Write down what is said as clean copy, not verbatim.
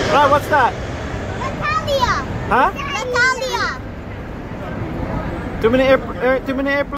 Right, what's that? Alitalia. Huh? Alitalia. Too many airplanes.